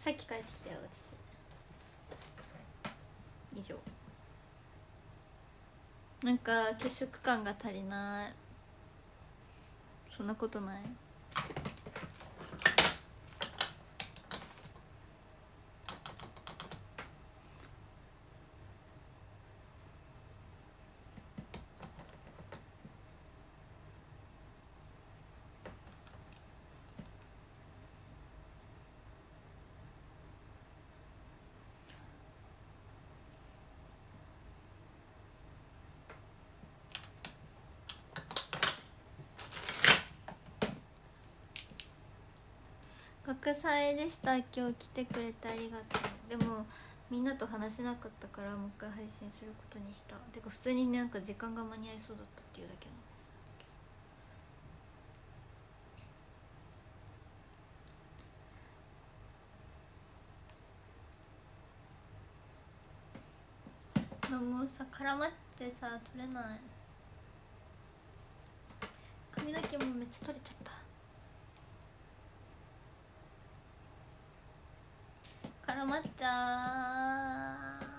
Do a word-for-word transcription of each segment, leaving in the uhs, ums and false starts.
さっき帰ってきたよ私。以上。なんか血色感が足りない。そんなことない。学祭でした。今日来てくれてありがとう。でもみんなと話せなかったからもう一回配信することにした。てか普通になんか時間が間に合いそうだったっていうだけなんです。もうさ絡まってさ取れない。髪の毛もめっちゃ取れちゃった。絡まっちゃう。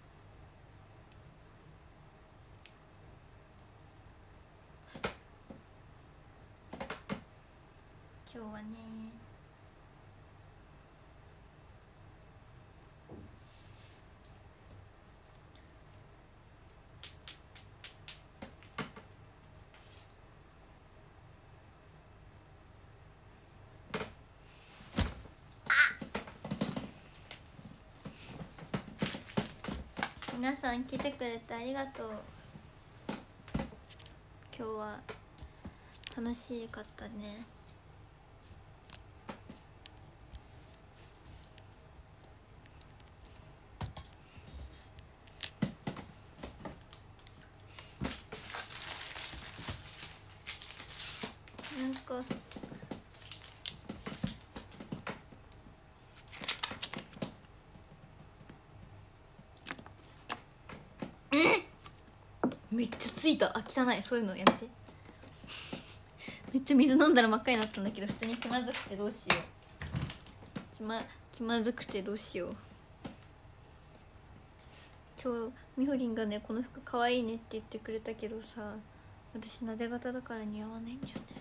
今日はね皆さん来てくれてありがとう。今日は楽しかったね。なんかめっちゃついた。あ、汚い。そういうのやめて。めっちゃ水飲んだら真っ赤になったんだけど普通に気まずくてどうしよう。気ま気まずくてどうしよう。今日みほりんがねこの服かわいいねって言ってくれたけどさ、私なで型だから似合わないんだよね。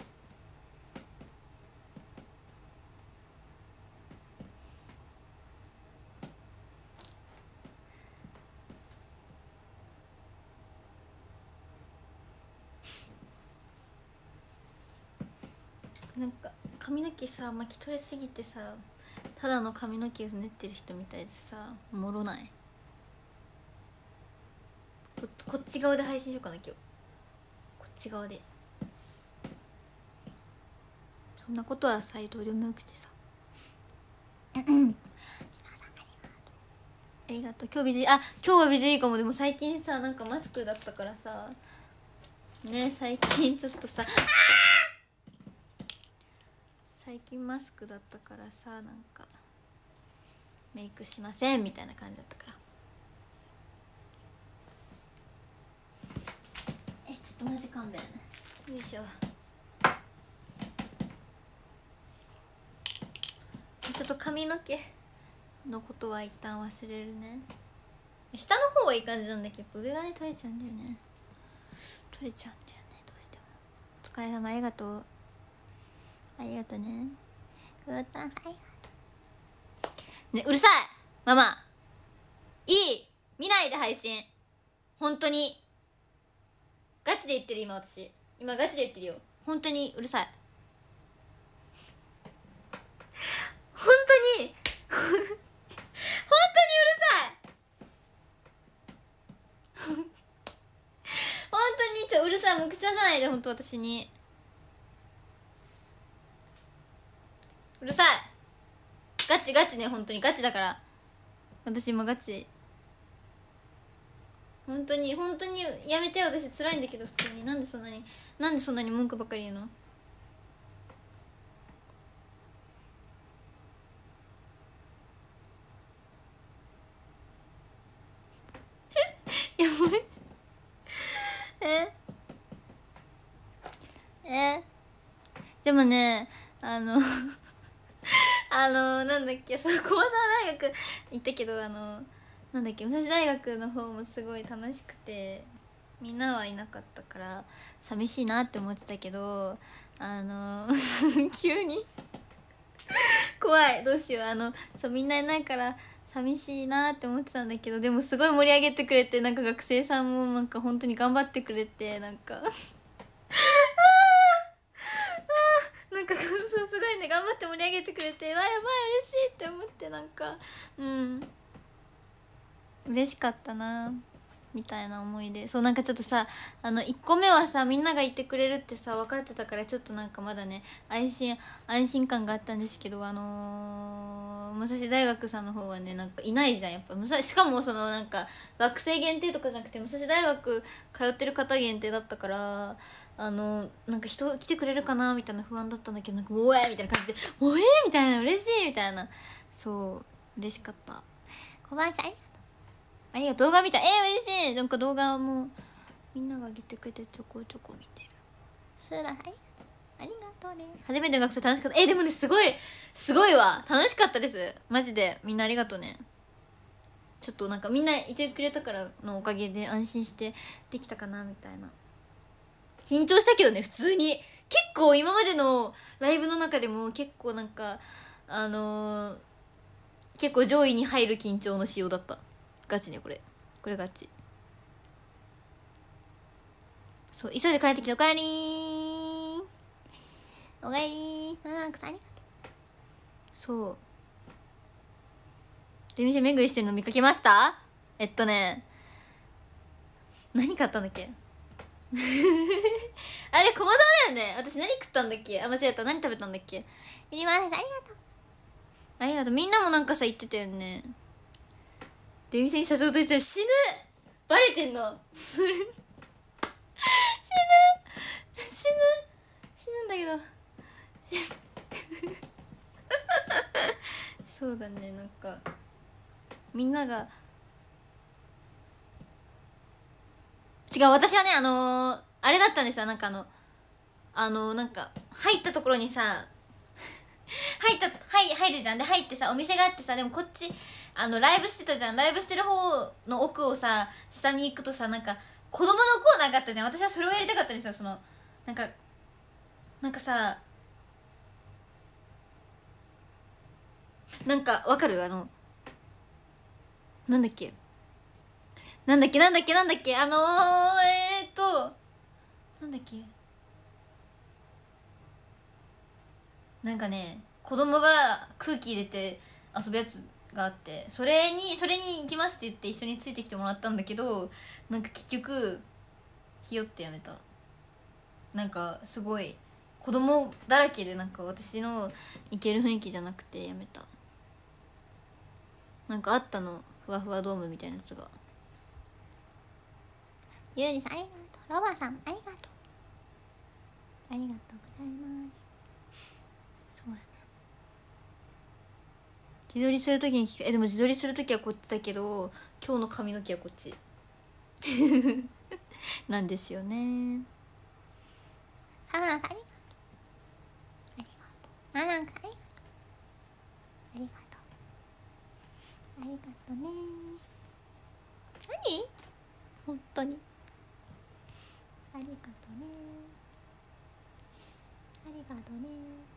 なんか髪の毛さ巻き取れすぎてさただの髪の毛を練ってる人みたいでさおもろない。 こ, こっち側で配信しようかな今日。こっち側で。そんなことはさどうでもよくてさありがとう。今日美人あ今日は美人いいかも。でも最近さなんかマスクだったからさね最近ちょっとさ最近マスクだったからさなんかメイクしませんみたいな感じだったから。えちょっとマジ勘弁。よいしょ。ちょっと髪の毛のことは一旦忘れるね。下の方はいい感じなんだけど上がね取れちゃうんだよね。取れちゃうんだよねどうしても。お疲れ様ありがとう。ありがとうね。グッドラックありがとう。ねうるさいママ。いい見ないで配信。本当にガチで言ってる今私。今ガチで言ってるよ。本当にうるさい。本当に本当にうるさい。本当にちょうるさい。もう口出さないで本当私に。うるさい。ガチガチね本当にガチだから私今ガチ。本当に本当にやめて。私辛いんだけど普通に。なんでそんなになんでそんなに文句ばっかり言うの。やばいええでもねあのああのなんだっけ、そう駒沢大学行ったけど、あのなんだっけ、武蔵大学の方もすごい楽しくて、みんなはいなかったから寂しいなって思ってたけど、あの急に怖い、どうしよう、あのそうみんないないから寂しいなって思ってたんだけど、でもすごい盛り上げてくれて、なんか学生さんもなんか本当に頑張ってくれて、なんかなんかそうすごいね、頑張って盛り上げてくれて、わやばい嬉しいって思って、なんかうん嬉しかったなみたいな思いで、そうなんかちょっとさ、あのいっこめはさみんながいてくれるってさ分かってたから、ちょっとなんかまだね安心安心感があったんですけど、あのー、武蔵大学さんの方はねなんかいないじゃん、やっぱ武蔵、しかもそのなんか学生限定とかじゃなくて武蔵大学通ってる方限定だったから、あのなんか人来てくれるかなみたいな不安だったんだけど、なんかおえみたいな感じで、おえみたいな、嬉しいみたいな、そう嬉しかった。小林さんありがとう。動画見た。えー、嬉しい。なんか動画もみんなが上げてくれてちょこちょこ見てる。スーラさんありがとうね。初めての学生楽しかった。えー、でもねすごいすごいわ、楽しかったです、マジで。みんなありがとうね。ちょっとなんかみんないてくれたからのおかげで安心してできたかなみたいな。緊張したけどね、普通に結構今までのライブの中でも結構なんかあのー、結構上位に入る緊張の仕様だった。ガチね、これこれガチ。そう急いで帰ってきて、おかえりーおかえりー、なんかさありがとう。そう出店巡りしてるの見かけました。えっとね何買ったんだっけあれ駒沢だよね。私何食ったんだっけ、あ間違えた、何食べたんだっけ。いります、ありがとうありがとう。みんなもなんかさ言ってたよね、出店に社長と言ってた。死ぬ、バレてんの死ぬ死ぬ死ぬんだけどそうだね、なんかみんなが違う、私はねあのー、あれだったんですよ、なんかあのあのー、なんか入ったところにさ入った入入るじゃん。で入ってさお店があってさ、でもこっちあのライブしてたじゃん。ライブしてる方の奥をさ下に行くとさ、なんか子供のコーナーがあったじゃん。私はそれをやりたかったんですよ。そのなんかなんかさ、なんかわかる、あのなんだっけなんだっけなんだっけなんだっけあのー、えーっとなんだっけ、なんかね子供が空気入れて遊ぶやつがあって、それにそれに行きますって言って一緒についてきてもらったんだけど、なんか結局ひよってやめた。なんかすごい子供だらけで、なんか私の行ける雰囲気じゃなくてやめた。なんかあったの、ふわふわドームみたいなやつが。ゆうりさんありがとう。ロバさんありがとう、ありがとうございます。そうだね、自撮りするときに聞く。えでも自撮りするときはこっちだけど、今日の髪の毛はこっちなんですよね。サウナさんありがとう、ありがとう。ナナンさんありがとう、ありがとう、ありがとうね。何本当にありがとうね、ありがとうね。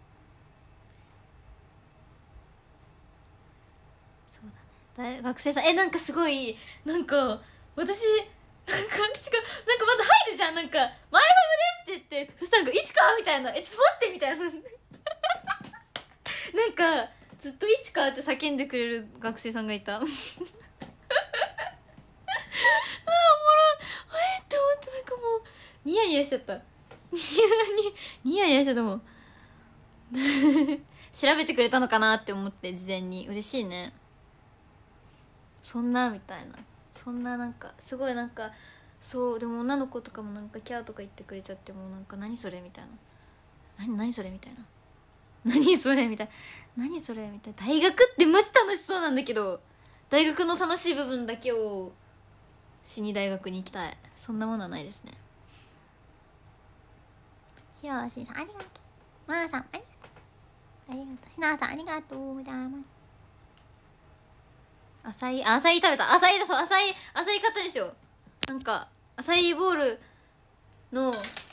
そうだね、大学生さん、えなんかすごいなんか私なんか違う、なんかまず入るじゃん、なんか「マイファムです」って言って、そしたらなんか「いちか?」みたいな「えちょっと待って」みたいななんかずっと「いちか?」って叫んでくれる学生さんがいたあーおもろい、えって思って、なんかもうニヤニヤしちゃったニヤニヤニヤしちゃったもん調べてくれたのかなって思って、事前に。嬉しいね、そんなみたいな、そんななんかすごいなんか、そうでも女の子とかもなんかキャーとか言ってくれちゃって、もうなんか何それみたいな、何何それみたいな、何それみたいな、何それみたいな。大学ってマジ楽しそうなんだけど、大学の楽しい部分だけをしに大学に行きたい。そんなものはないですね。ひろしさんありがとう、まなさんありがとう、ありがとうがとう。しなさんありがとうございます。アサイ、アサイ食べた。アサイだ、そう、アサイ、アサイ買ったでしょ。なんか、アサイボールの、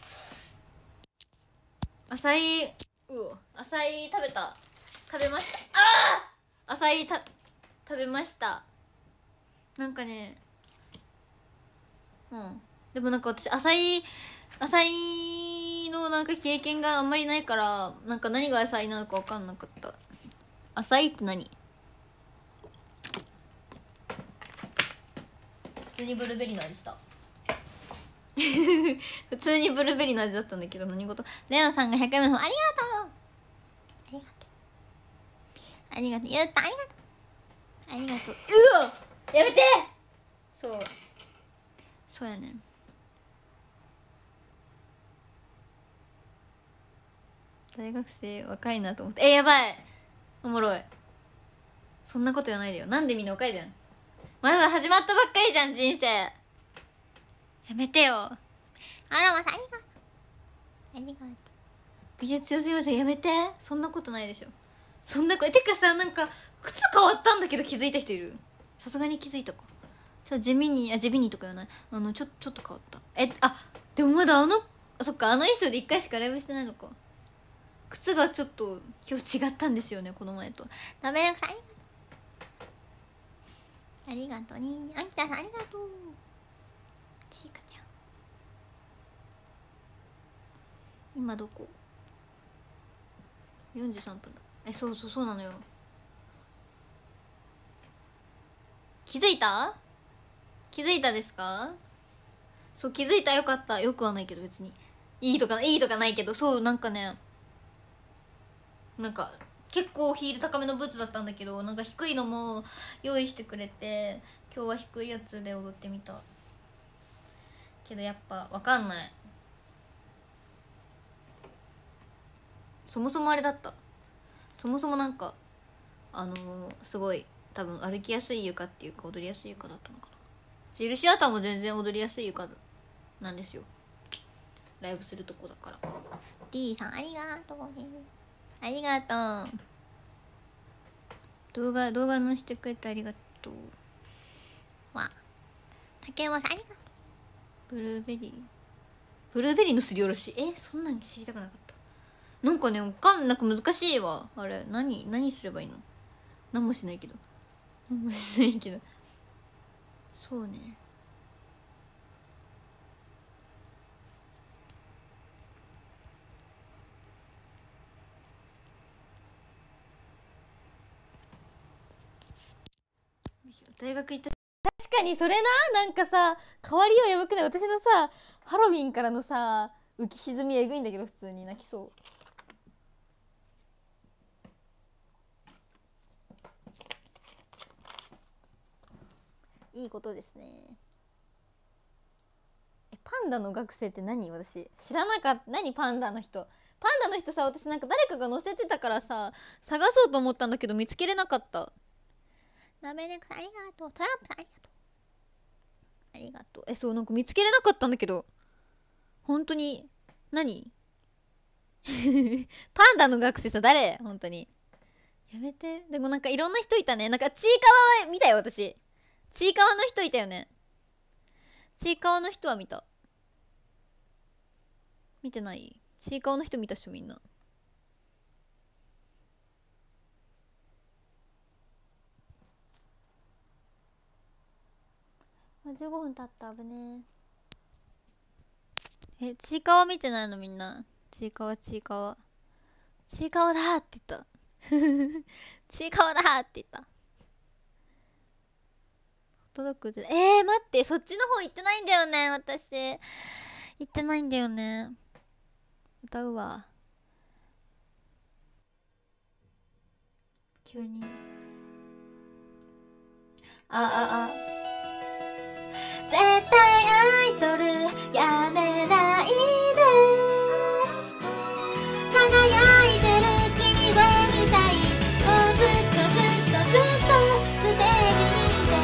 アサイ、うお、アサイ食べた。食べました。ああアサイた、食べました。なんかね、うん。でもなんか私、アサイ、アサイのなんか経験があんまりないから、なんか何がアサイなのか分かんなかった。アサイって何？普通にブルーベリーの味した。普通にブルーベリーの味だったんだけど、何事？レオさんがひゃくえんめの方、ありがとうありがとうありがとう。ゆうた、ありがとうありがとう。うわやめてそう。そうやねん。大学生若いなと思って。え、やばいおもろい。そんなこと言わないでよ。なんでみんな若いじゃん。まだ始まったばっかりじゃん、人生。やめてよ。あらまさん、ありがとう。ありがとう。美術強すぎません。やめて。そんなことないでしょ。そんなこてかさ、なんか、靴変わったんだけど気づいた人いる？さすがに気づいたか。ちょ、地味に、あ、地味にとか言わない。あの、ちょ、ちょっと変わった。え、あ、でもまだあの、あ、そっか、あの衣装で一回しかライブしてないのか。靴がちょっと、今日違ったんですよね、この前と。ダメなくさん、ありがとう。ありがとうね。あきたさんありがとう。ちいかちゃん。今どこ ?よんじゅうさんぷんだ。え、そうそうそうなのよ。気づいた気づいたですか？そう、気づいた。よかった。よくはないけど別に。いいとか、いいとかないけど、そう、なんかね、なんか、結構ヒール高めのブーツだったんだけど、なんか低いのも用意してくれて、今日は低いやつで踊ってみたけど、やっぱわかんない。そもそもあれだった。そもそもなんかあのー、すごい多分歩きやすい床っていうか踊りやすい床だったのかな。印アータも全然踊りやすい床なんですよ。ライブするとこだから。 D さんありがとうね。ありがとう。動画動画載せてくれてありがとう。わ竹山さんありがとう。ブルーベリーブルーベリーのすりおろし、えそんなん知りたくなかった。なんかねわかんなく難しいわ。あれ何何すればいいの？何もしないけど何もしないけどそうね。大学行った。確かにそれな。なんかさ変わりようやばくない？私のさハロウィンからのさ浮き沈みえぐいんだけど普通に泣きそう。いいことですね。えパンダの学生って何？私知らなかった。何パンダの人。パンダの人さ、私なんか誰かが載せてたからさ探そうと思ったんだけど見つけれなかった。なめねくさんありがとう。トランプさんありがとう。ありがとう。えそうなんか見つけれなかったんだけど本当に何パンダの学生さ誰？本当にやめて。でもなんかいろんな人いたね。なんかちいかわは見たよ私。ちいかわの人いたよね。ちいかわの人は見た。見てない？ちいかわの人見たっしょみんな。じゅうごふん経った。危ねえ。えちいかわ見てないのみんな。ちいかわちいかわちいかわだって言ったちいかわだって言った。届く。えー、待ってそっちの方行ってないんだよね私。行ってないんだよね。歌うわ急に。あああ絶対アイドルやめないで輝いてる君を見たい。もうずっとずっとずっとステージにいて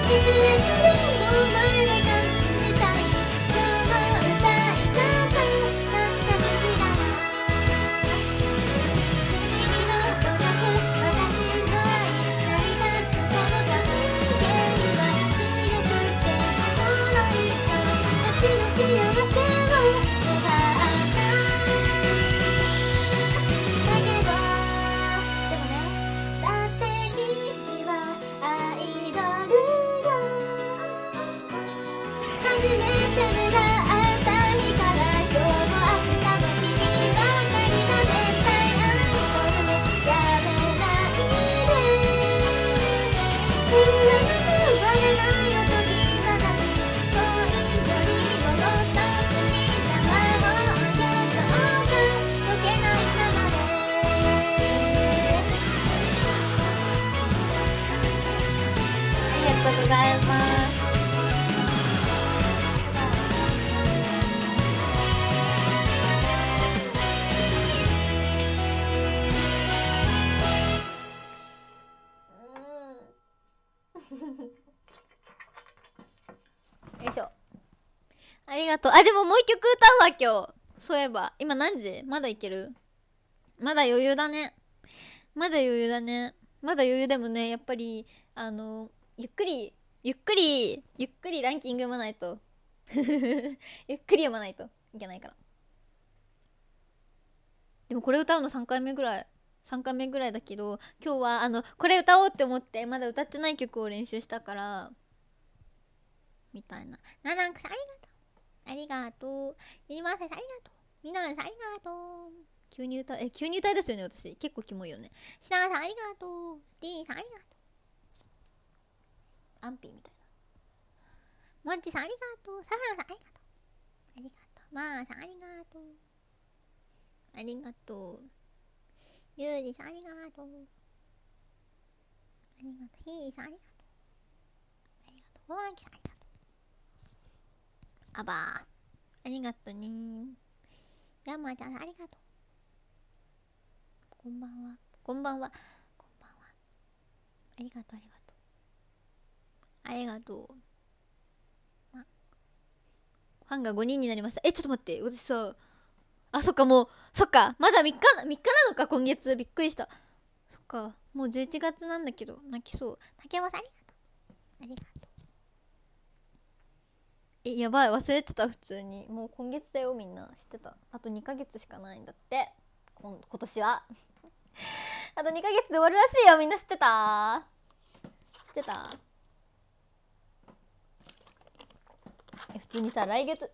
ありがとう。あ、でももう一曲歌うわ今日。そういえば今何時？まだいける？まだ余裕だね。まだ余裕だね。まだ余裕でもね、やっぱりあのゆっくりゆっくりゆっくりランキング読まないとゆっくり読まないといけないから。でもこれ歌うのさんかいめぐらいさんかいめぐらいだけど、今日はあのこれ歌おうって思ってまだ歌ってない曲を練習したからみたいな。ななんかさんありがとう、ありがとう、ゆりまさんありがとう、みなさんありがとう。急に歌え急に歌いですよね私。結構キモいよね。しなさんありがとう、 D さんありがとう、アンピーみたいな。もんちさんありがとう、さはらさんありがとう、ありがとう、まーさんありがとう、ありがとう、ゆうじさんありがとう、ありがとう、ひーさんありがとう、ありがとう、おわきさんありがとう、あばーありがとうねー、やまちゃんありがとう、こんばんはこんばんはこんばんは、ありがとうありがとうありがとう。あ、ファンがごにんになりました。えちょっと待って、私さ、あそっかもうそっかまだみっかみっかなのか今月。びっくりした。そっかもうじゅういちがつなんだけど泣きそう。竹山さんありがとうありがとう。えやばい忘れてた。普通にもう今月だよ。みんな知ってた？あとにかげつしかないんだって今今年はあとにかげつで終わるらしいよ。みんな知ってた？知ってた？え普通にさ来月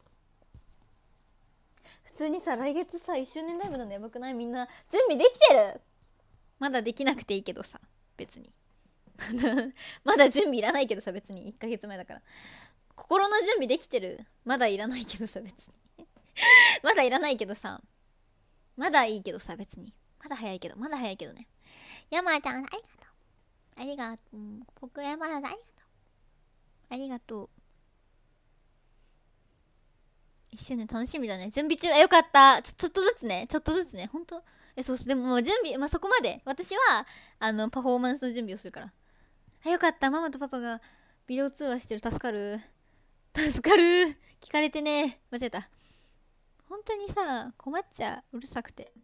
普通にさ来月さいっしゅうねんライブなのやばくない？みんな準備できてる？まだできなくていいけどさ別にまだ準備いらないけどさ別にいっかげつまえだから。心の準備できてる？まだいらないけどさ別にまだいらないけどさまだいいけどさ別にまだ早いけどまだ早いけどね。やまちゃんありがとうありがとう、僕山田さんありがとうありがとう。いっしゅうねん楽しみだね。準備中。あよかった。ちょちょっとずつねちょっとずつねほんと。えそうそうでももう準備まあそこまで私はあのパフォーマンスの準備をするから。あよかった。ママとパパがビデオ通話してる。助かる助かる。聞かれてね。間違えた。本当にさ困っちゃう。うるさくて。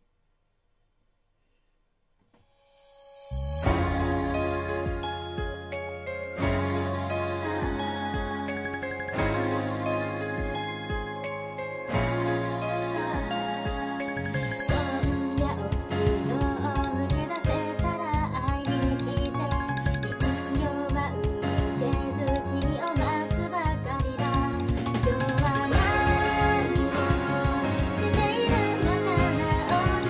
しているのかな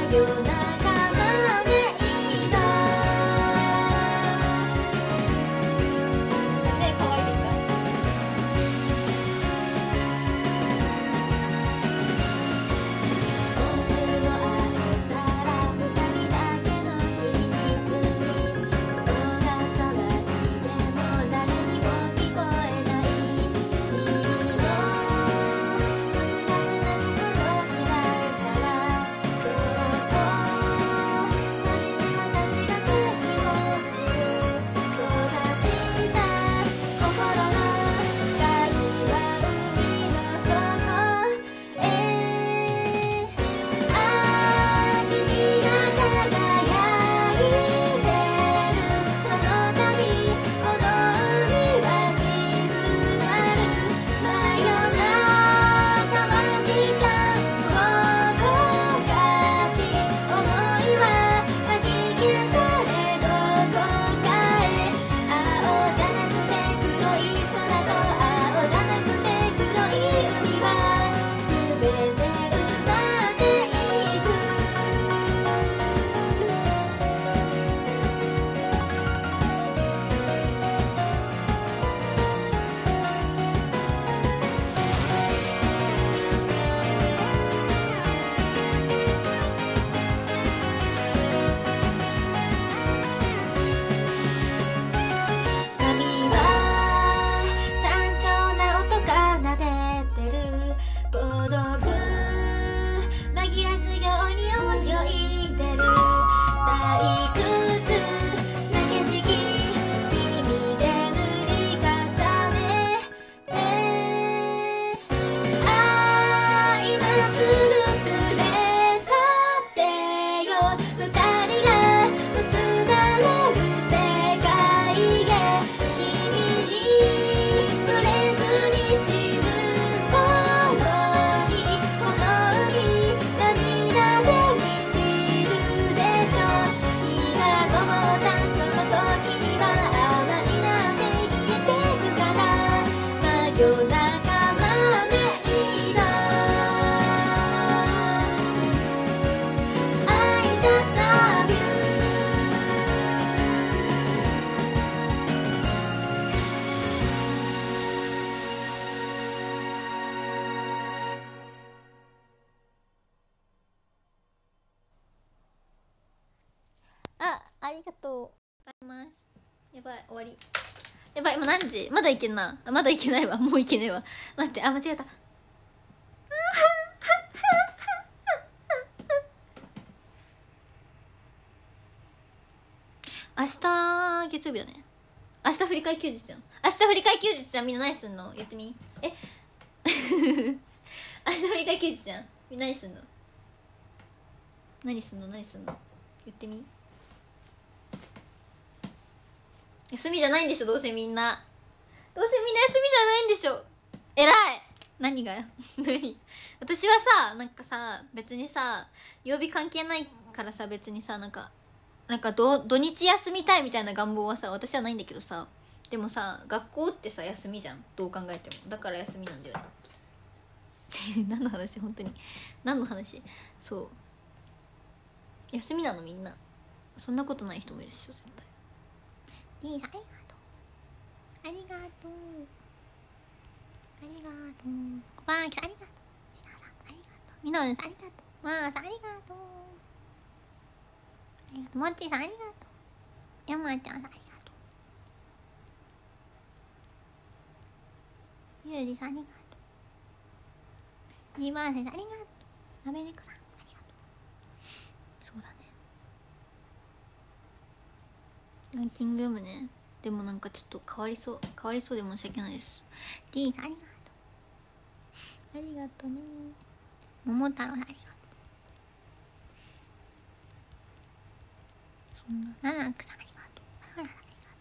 ありがとうございます。やばい、終わり。やばい、今何時？まだいけんな。あ、まだいけないわ。もういけねえわ。待って、あ、間違えた。明日月曜日だね。明日振り替え休日じゃん。明日振り替え休日じゃん。みんな何すんの？言ってみ。え明日振り替え休日じゃん。みんな何すんの？何すんの何すんの言ってみ。休みじゃないんでしょ、どうせみんな。どうせみんな休みじゃないんでしょ。えらい。何が何私はさ、なんかさ、別にさ、曜日関係ないからさ、別にさ、なんかなんかど土日休みたいみたいな願望はさ、私はないんだけどさ、でもさ、学校ってさ休みじゃん、どう考えても。だから休みなんだよね。何の話？本当に何の話？そう、休みなのみんな。そんなことない人もいるっしょ絶対。いい、ありがとうありがとうありがとう。おばあきさんありがとう。下さんありがとう。みなみさんありがとう。まーさんありがとう。ありがとう。もっちーさんありがとう。やまちゃんさんありがとう。ゆうじさんありがとう。にばんせんさんありがとう。なべねこさんありがとう。そうだね、ランキング読むね。でもなんかちょっと変わりそう変わりそうで申し訳ないです。 D さんありがとう。ありがとうね。桃太郎さんありがとう。そんなナナクさんありがとう。ハラさん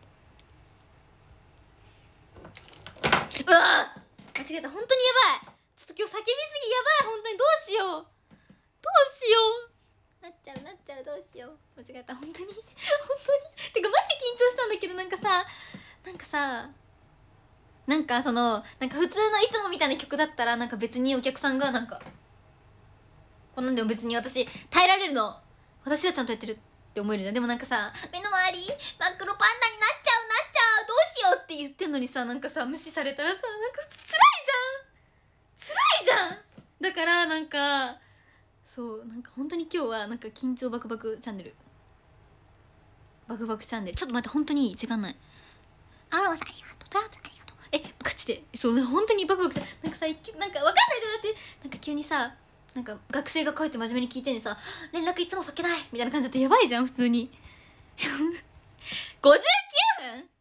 ありがとう。うわー間違えた。本当にやばい。ちょっと今日叫びすぎやばい。本当にどうしようどうしよう。なっちゃうなっちゃう。どうしよう。間違えた。本当に本当にてかマジ緊張したんだけど、なんかさなんかさなんかそのなんか普通のいつもみたいな曲だったらなんか別にお客さんがなんかここんなんでも別に私耐えられるの、私はちゃんとやってるって思えるじゃん。でもなんかさ、目の周り真っ黒パンダになっちゃうなっちゃうどうしようって言ってんのにさ、なんかさ無視されたらさ、なんか辛いじゃん辛いじゃん。だからなんかそうなんか本当に今日はなんか緊張バクバクチャンネル、バクバクチャンネル。ちょっと待って、本当に時間ない。アロマさんありがとう、トランプさんありがとう。えガチでそう本当にバクバクさ、なんかさ、なんかわかんないじゃん。だってなんか急にさ、なんか学生がこうやって真面目に聞いてんでさ、連絡いつもそっけないみたいな感じだってやばいじゃん普通にごじゅうきゅうふん。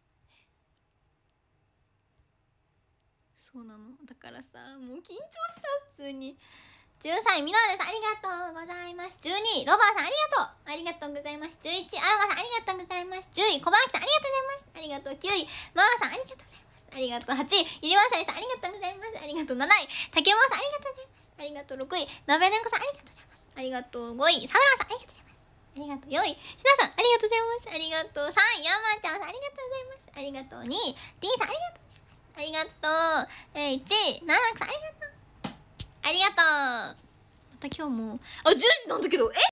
そうなの、だからさもう緊張した普通に。じゅうさんいミノルさんありがとうございます。じゅうにいロバーさんありがとう、ありがとうございます。じゅういちアロマさんありがとうございます。じゅうい小林さんありがとうございます。ありがとう。きゅういマーさんありがとうございます。ありがとう。はちいゆりわさりさんありがとうございます。ありがとう。なない竹山さんありがとうございます。ありがとう。ろくいなべねんこさんありがとうございます。ありがとう。ごいサウラーさんありがとうございます。ありがとう。よいしなさんありがとうございます。ありがとう。さんいヤマちゃんさんありがとうございます。ありがとう。にい D さんありがとうございます。ありがとう。えー、いちいナナクさんありがとう。ありがとう。また今日もあじゅうじなんだけど、え